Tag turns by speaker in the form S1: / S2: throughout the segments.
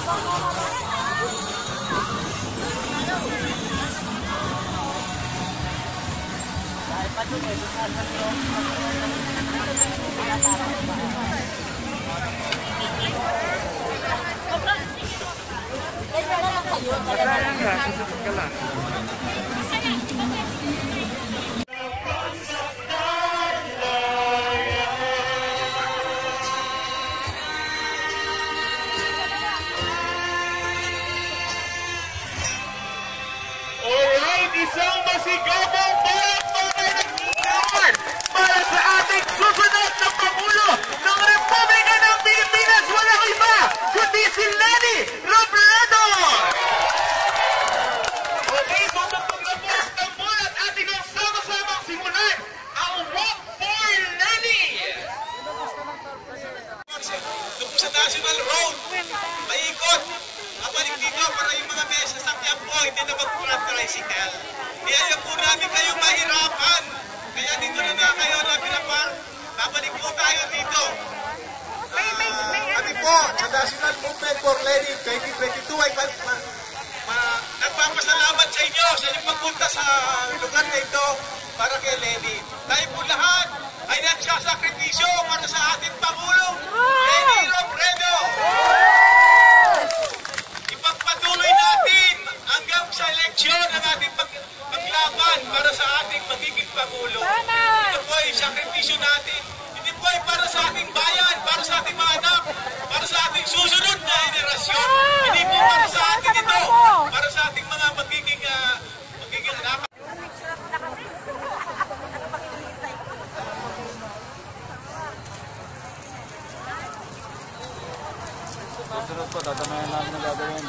S1: Alright, isang masigabong palakpakan para sa ating susunod na Pangulo ng Republika ng Pilipinas. Walang iba kundi si Leni Robredo. Okay, so magpapagpapos tambol at ating ang sama-samang simulan ang Walk for Leni. Ito sa National Road, maikot. Abalik dito para yung mga mesa sa po hindi na mag-tricycle. Kaya po namin kayong mahirapan. Kaya dito na kayo na pinapar. Babalik po tayo dito. Kami po sa National Movement for Leni 2022 ay nagpapasalamat sa inyo sa inyong pagpunta sa lugar na ito para kay Leni. Tayo po lahat ay nagsasakripisyo para sa ating Pangulong Leni Robredo. Ipagpatuloy natin hanggang sa eleksyon ang ating paglaban para sa ating magiging Pangulo. Ito po ay sakripisyo natin. Hindi po ay para sa ating bayan, para sa ating mga anak, para sa ating susunod na henerasyon. Hindi po para sa atin ito, para sa ating mga magiging anak.
S2: Sunod po, tatamayan namin ang gagawin.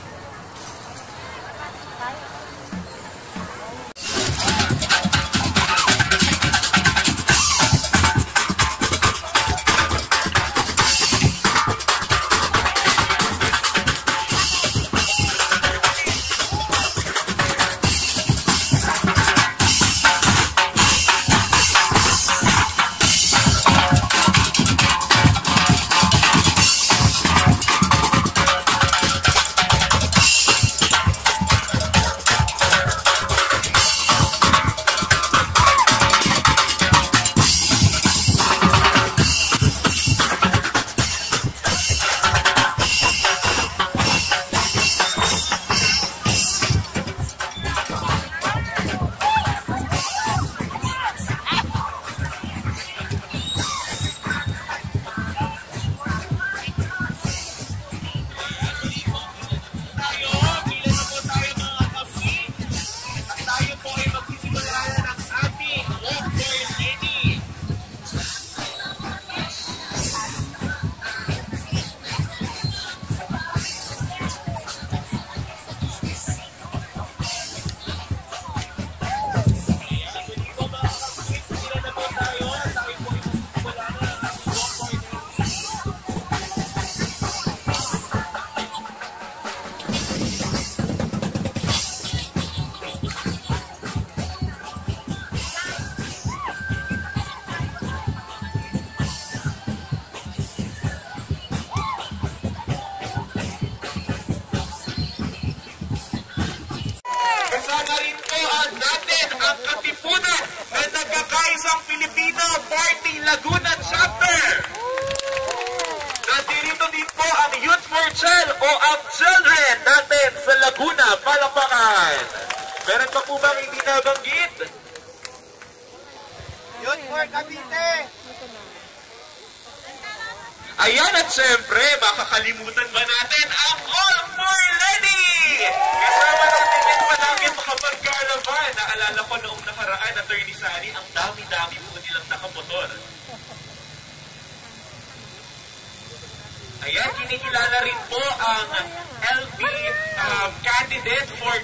S1: Nagkakaisang Pilipino Party Laguna Chapter. Nandito din po ang Youth for Chel o ang children natin sa Laguna, Palakpakan. Meron pa po bang hindi nabanggit? Youth for Cavite. Ayan, at syempre, makakalimutan ba natin ang All for Leni? Kasama natin din palagi makapag-carnaval. Naalala ko noong nakaraan, Attorney Sari, ang dami-dami po nilang nakamotor. Ayan, kinikilala rin po ang LV candidate for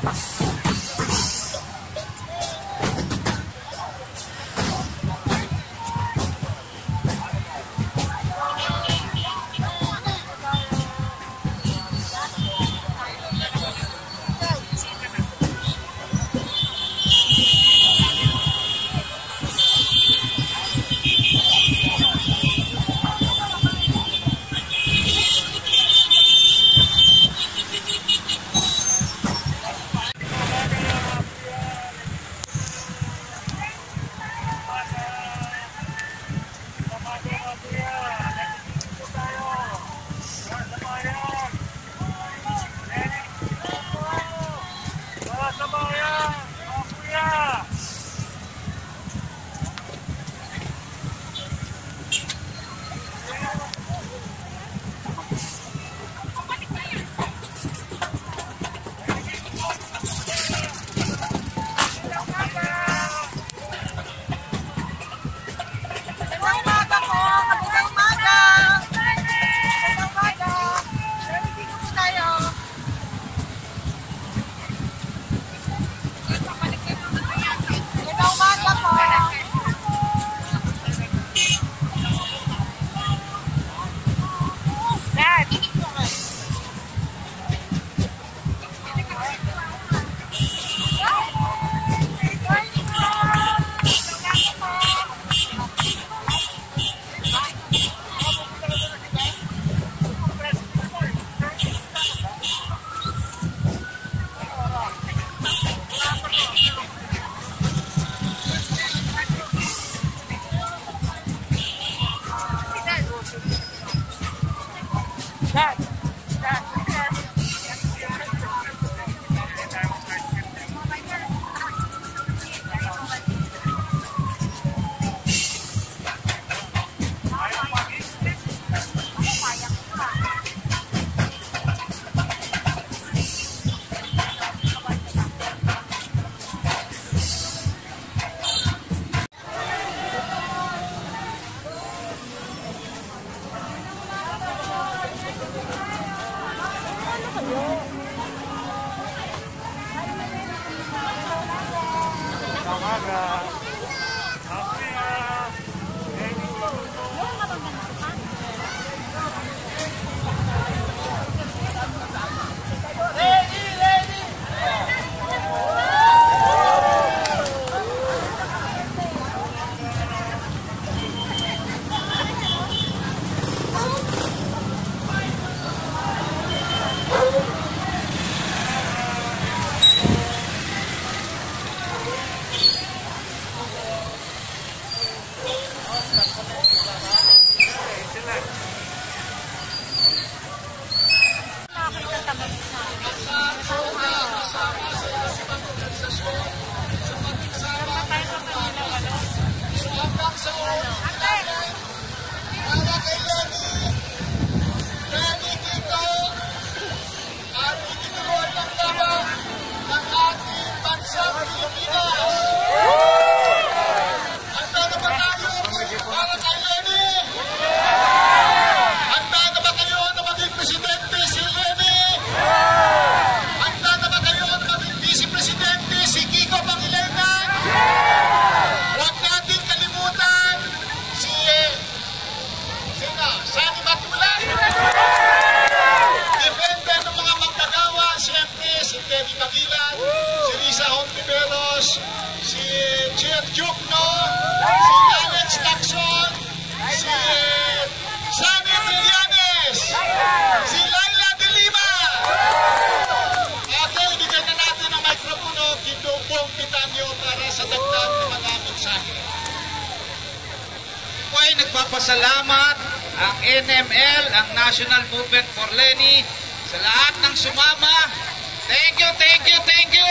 S3: Nagpapasalamat ang NML, ang National Movement for Lenny, sa lahat ng sumama. Thank you, thank you, thank you.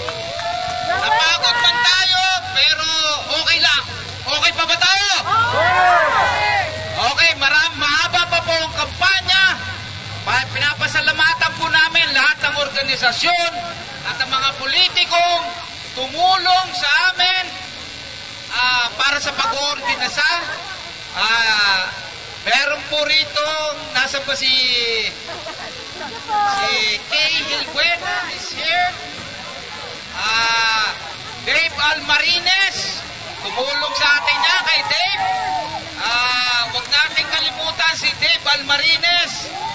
S3: Napagod man tayo, pero okay lang. Okay pa ba tayo? Okay, mahaba pa po ang kampanya. Pinapasalamatan po namin lahat ng organisasyon at ang mga politikong tumulong sa amin para sa pag-oordinasa. Meron po rito, nasa pa si Kay Hilguena is here. Dave Almarines, tumulong sa atin kay Dave. Huwag natin kalimutan si Dave Almarines.